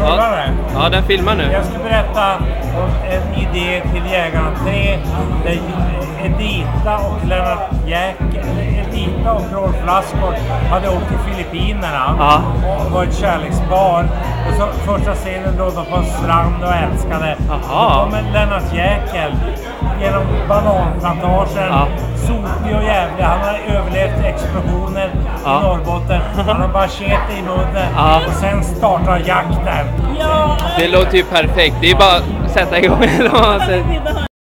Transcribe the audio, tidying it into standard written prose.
Rullar det? Ja, den filmar nu. Jag ska berätta om en idé till Jägarna 3. Där Edita och Lennart Jäkel, Edita och Rolf Lassgård hade åkt till Filippinerna. Ja. Och var ett kärlekspar. Och så första scenen låg de på en strand och älskade. Aha. Och med Lennart Jäkel genom bananplantagen. Ja. Sotig och jävlig. Han har överlevt explosioner i Norrbotten. Han har machete i munnen. Ja. Och sen startar jakten. Ja, Det låter ju perfekt. Det är bara att sätta igång. vi behöver